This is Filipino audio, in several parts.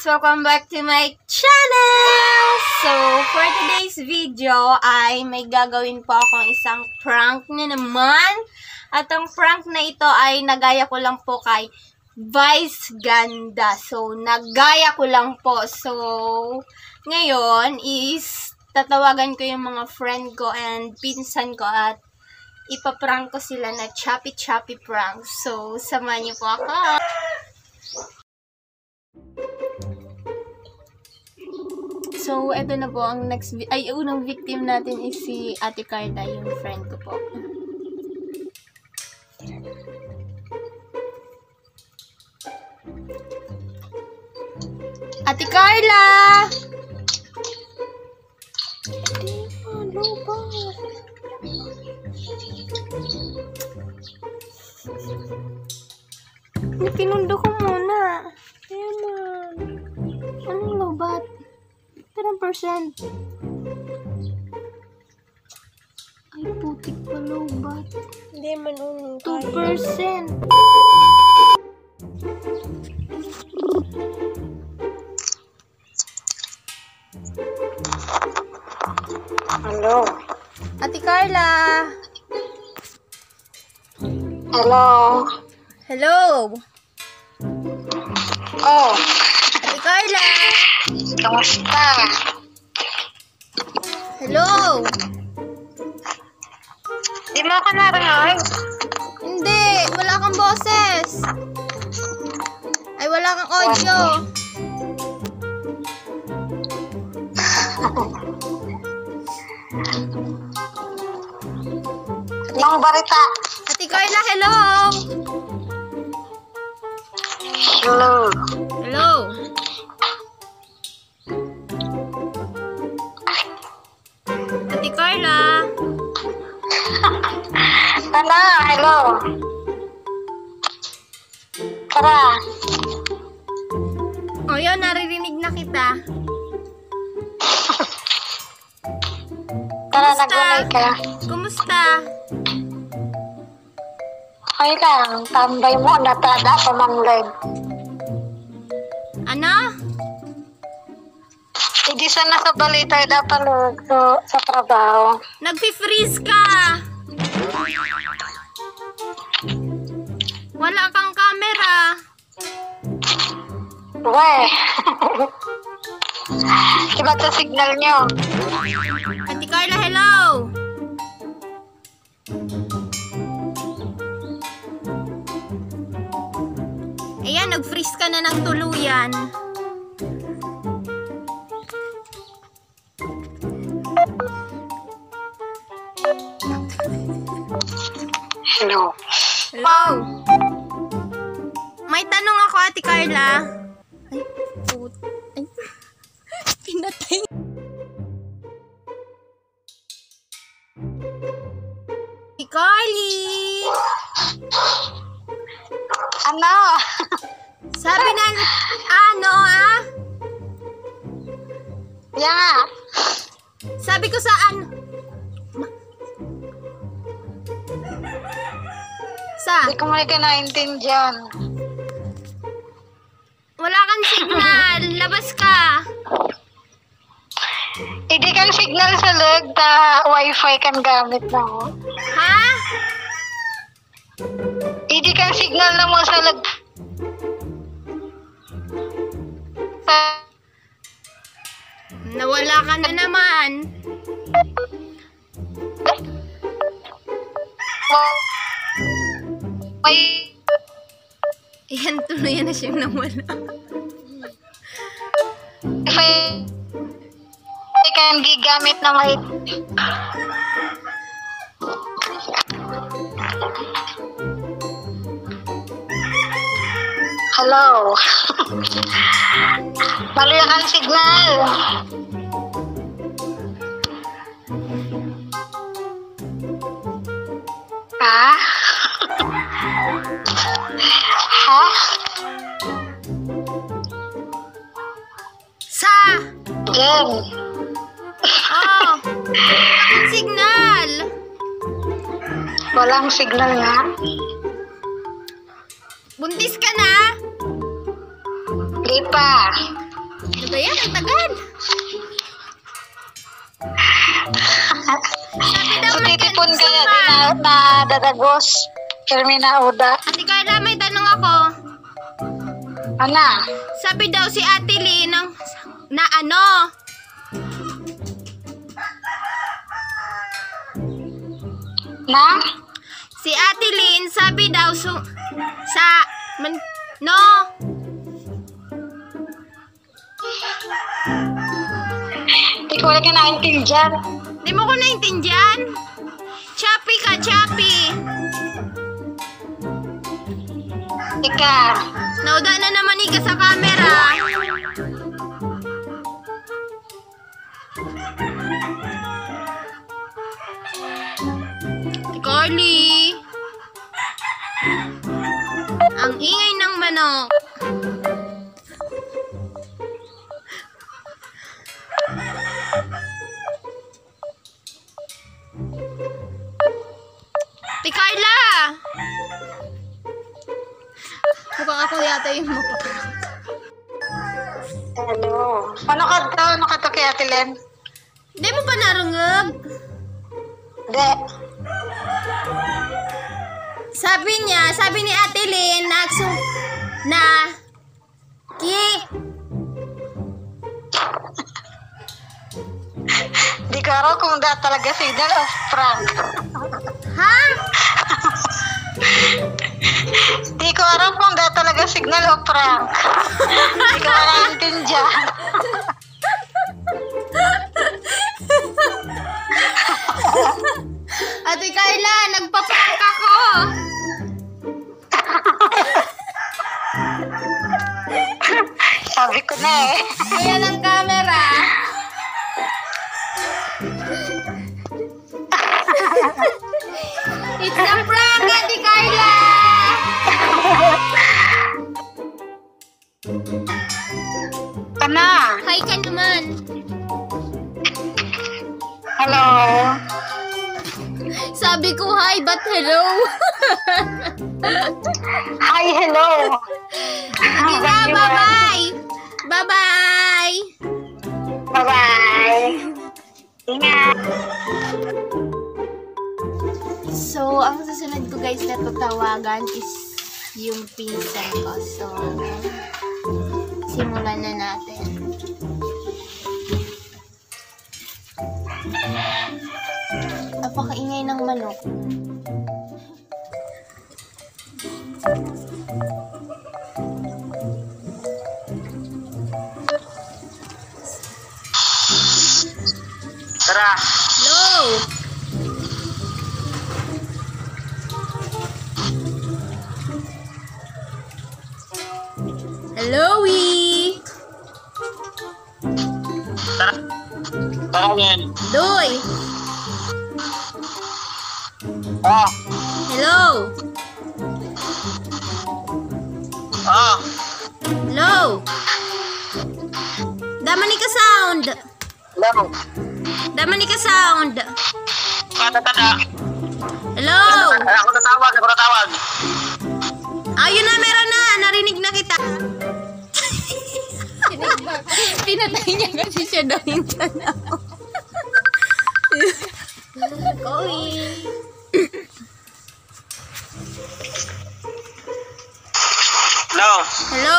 guys! Welcome back to my channel! So, for today's video ay may gagawin po akong isang prank na naman. At ang prank na ito ay nagaya ko lang po kay Vice Ganda. So, nagaya ko lang po. So, ngayon is tatawagan ko yung mga friend ko and pinsan ko at ipaprank ko sila na choppy prank. So, samahan niyo po ako. So, eto na po ang unang victim natin is si Ate Carla, yung friend ko po. Ate Carla! Ano ba? Pinundo ko muna. Ayan na. Anong lobat? 10%. Ay, putik pa lobat. Hindi man 2%. Hello. Ate Carla! Hello. Hello! Oh, Ate Carla! kamusta? Hello! Di mo ako narinig? Hindi! Wala kang boses! Ay, wala kang audio! Anong barita? Ate Carla, hello! Hello. Hello! Ate Carla! Ano? Hello. Tara. O yun, naririnig na kita. Tara, nagulay ka. Kumusta? Okay lang. Tambay mo. Natada pa mang live. Ano? Hindi sana sa balita dapat sa trabaho. Nagpi-freeze ka! Wala kang camera. Weh. Iba sa signal nyo. Ate Carla, hello! Ayan, nag-freeze ka na ng tuluyan. Hello. Hello! May tanong ako, Ate Carla. Ay, put... Ay, pinatay. Ate Carly! Ano? Sabi na, ano ah? Yeah. Sabi ko saan? Hindi ko mali ka naintindihan. Wala kang signal. Labas ka. Hindi kan signal sa leg ta wifi kan gamit na mo. Ha? Hindi kan signal na mo sa leg. Nawala ka na naman. May Ayan, tuloy na siyang nawala. wifi kan gigamit na may Hello. Mali ang signal. Ha? Ha? Sa! Jen. Oh! Walang signal! Walang signal nga. Buntis ka na? Di pa. Ano ba yan? Ang tagad. Sabi daw may Titipon gusto kaya ka. di na dadagos. Kermina Uda. Ate Carla, may tanong ako. Ana? Sabi daw si Ate Lynn na ano? Na? Si Ate Lynn, sabi daw no? Di ko wala ka naintindihan. Di mo ko naintindihan? Chappy ka, chappy. Ika. Nauda na naman ka sa camera. Carly. Ang ingay ng manok. Ate Carla! Mukhang ako yata yung mapaparang. Hello. Ano ka to kay Ate Len? Hindi mo pa narungag? Hindi. Sabi ni Ate Lynn, Di ko araw kung talaga signal of prank. ha? Di ko araw kung talaga signal of prank. Di ko naintindihan. Ate Carla, nagpa-prank ako. Sabi ko na eh. Ayan ang camera. It's a prank, Ate Carla. Ana? Hi ka naman. Hello? Sabi ko hi, but hello. Hi, hello. Sige na, bye-bye. Bye-bye. Bye-bye. Ingat. So, ang susunod ko guys na tatawagan is yung pinsan ko. So, simulan na natin. Napakaingay ng manok. Tara. Hello! Hello, Tara. Tara yan. Doy! Oh. Hello! Oh. Hello! Damani ka sound! Hello. Damani ka sound! Tada. Hello! Ako natawag. Ayun na, meron na! Narinig na kita! Pinatay niya kasi siya daw yung tanaw. Going! Hello. Hello!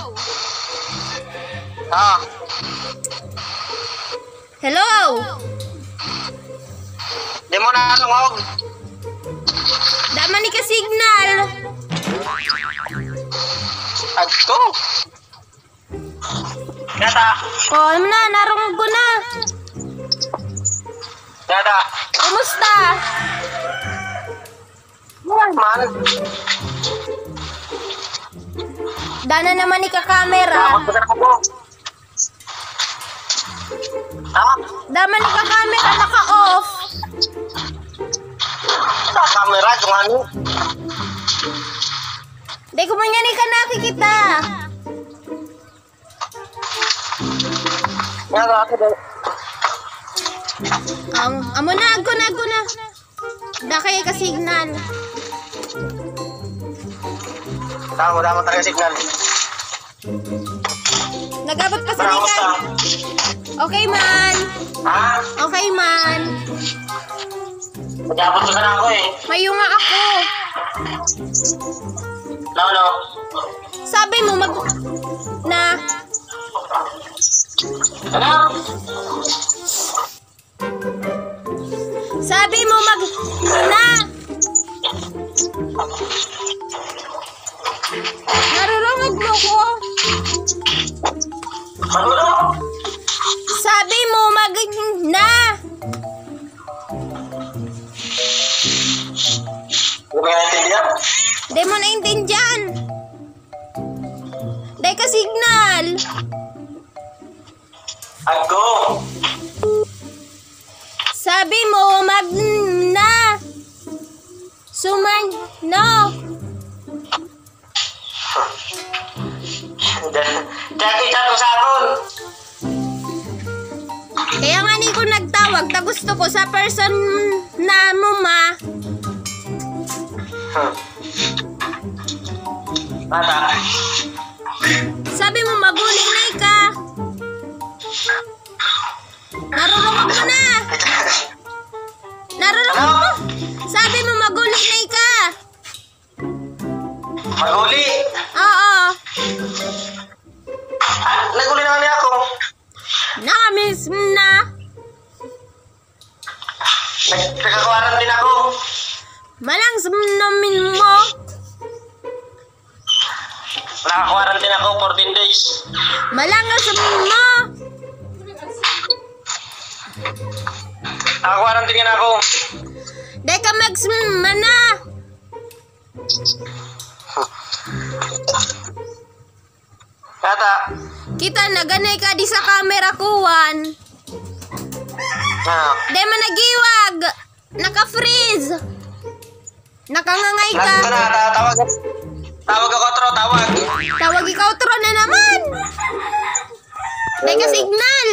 Ah. Hello! Di mo na tungog. Damani ka signal! Agto. Yata. Oh, ano na, narungog ko na! Yata. Kumusta? Man. Dana naman ni ka-camera. Ah, Dama ni ka-camera, naka-off. sa kamera kung ano? Di ko man yan ka nakikita. Yata ako daw. Amo na, agko na. Da kaya ka-signal. Damo talaga signal. Nagabot pa sa Nika. Okay man. Ha? Okay man. Nag-abot ka na ako eh. Mayo nga ako. Lolo. Sabi mo na. Ano? Sabi mo na. Narurungog mo ko. Ano? Sabi mo na. Hindi mo naintindihan? Di mo naintindihan. Dahil ka signal. Ako. Sabi mo na. Suman no. Kaya kita ko sa akon. Kaya nga ni ko nagtawag. Ta gusto ko sa person na mo ma. Bata. Sabi mo maguli na ka. Narurungog mo na. Narurungog mo. Sabi mo maguli na ka. Maguli. Oo. Naguli naman niya ako. Namiss na. Nagkakawaran din ako. Malang namin mo. Nakakawaran din ako 14 days. Malang mo. Nakakawaran din ako. Dahil ka magsmana. Bata. Kita naganay ka di sa camera kuwan. Ano? Dahil man nagiwag. Naka-freeze. Nakangangay ka. Lagi ka na. Tawag. Tawag ako, Tro. Tawag. Tawag ikaw tro na naman. Dahil ka signal.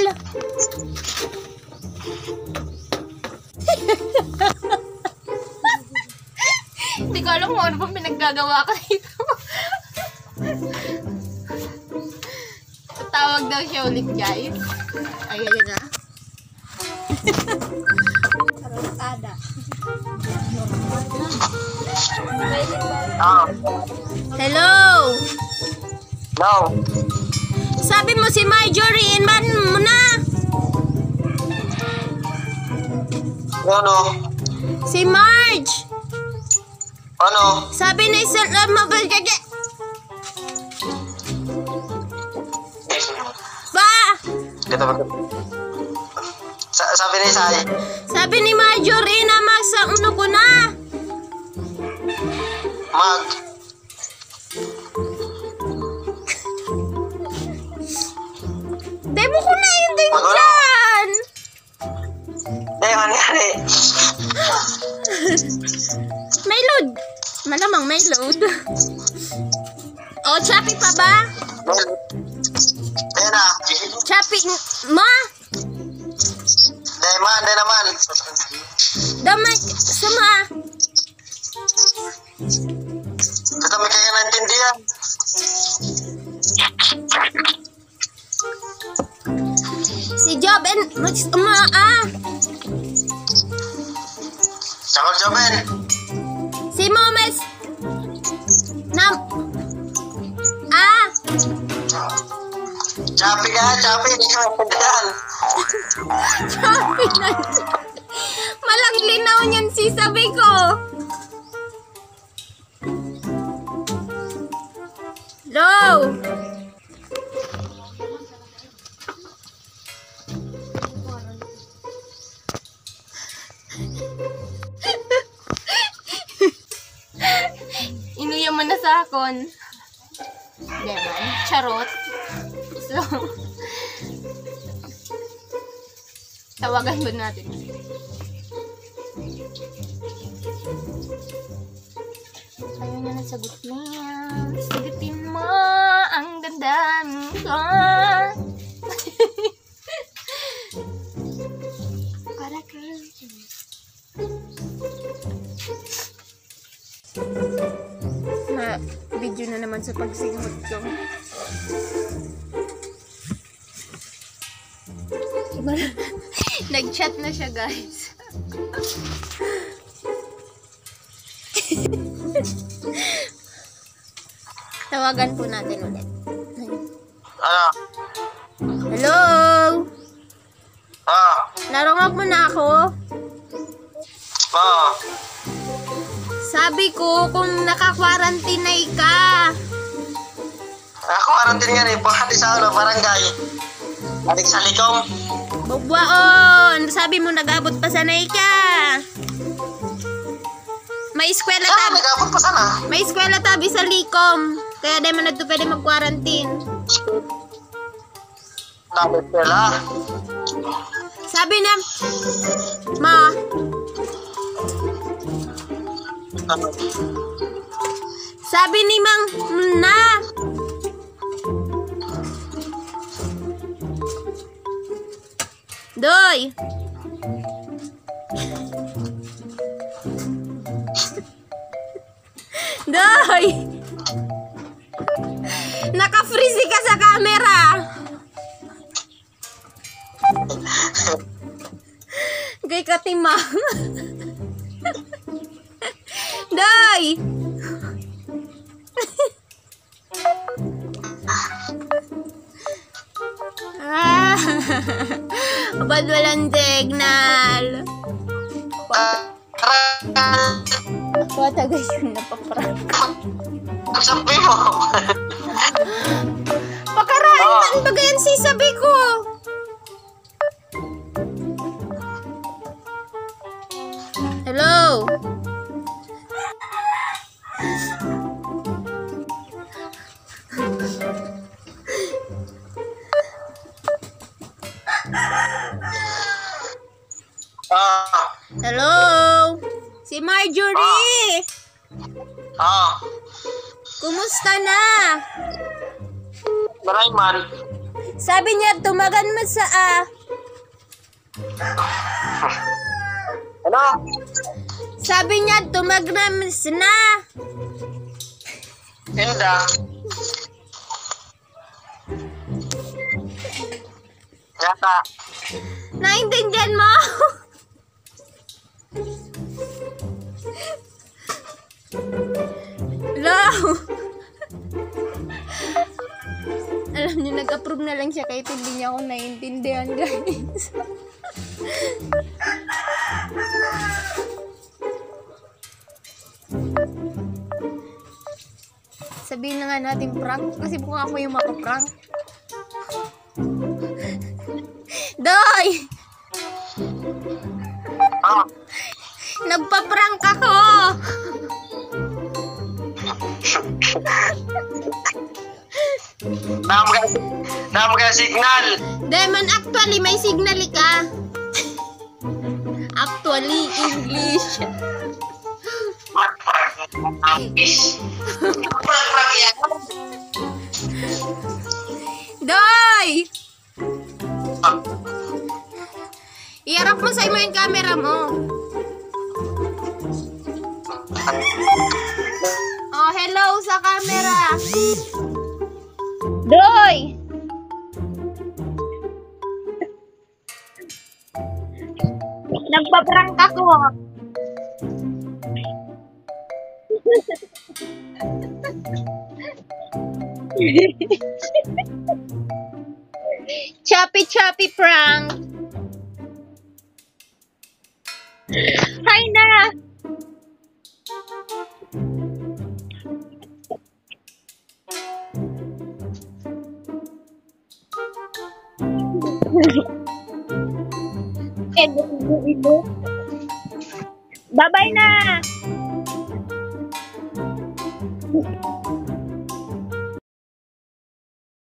Hindi ko alam kung ano bang pinaggagawa ka dito. Tawag daw siya ulit, guys. Ayan na. Ada. Oh. Hello. No. Sabi mo si Marjorie, man mo na. Ano? Si Marge. Ano? Sabi na isa mabal kaya. Ba? Dito ba? Sabi ni Sai. Sabi ni Marjorie na magsa uno ko na. Mag. Demo ko na yun din Mag-uno? dyan. Eh, mangyari. May load. Malamang may load. O, choppy pa ba? Ayan na. Choppy ma? Day naman. Damay. Sama. Basta may kaya naintindihan. Si Job and Sakal Joben. si Momes Chapi ka, Chapi. Hindi ka naintindihan. Choppy na. Malang linaw niyan si sabi ko. Low. Inuya mo na sa akon. Diba? Charot. So, tawagan ba natin? Ayaw niya na sagot niya. Sagutin mo ang ganda ko. Para ka. Na video na naman sa pagsingot ko. Nag-chat na siya, guys. Tawagan po natin ulit. Ano? Hello? Narungag mo na ako? Sabi ko, kung naka-quarantine ka. Naka-quarantine nga rin. Bakit sa barangay? Adik sa likom. Bugwaon! Sabi mo, nag-abot pa sanay ka. May eskwela tabi. Nag-abot pa sana. May eskwela tabi sa likom. Kaya di mo na ito pwede mag-quarantine. Dapat sila. Sabi na, Ma, sabi ni Mang na, Doy, Doy, naka-freeze ka sa camera. Gay ka timang. Day! Ba't walang signal? Wata guys yung napaprank. Sabi mo. Pakarain man ba ganyan si sabi ko? Hello? Hello? Si Marjorie! Kumusta na? Maray man. Sabi niya, tumagan mo sa Ano? Sabi niya, tumagan mo na. Hinda. Yata. Naintindihan mo? Hello? Alam niyo, nag-approve na lang siya kahit hindi niya ako naiintindihan, guys. Sabihin na nga natin prank kasi mukhang ako yung mapaprank. Doy! Nagpa-prank ako! Dami ka signal. Demon, actually, may signal ka. Actually, English. Doy! Iharap mo sa yung camera mo. Oh, hello sa camera. Doy! Nagpa-prank ako. Choppy prank. Hi na. Bye-bye na.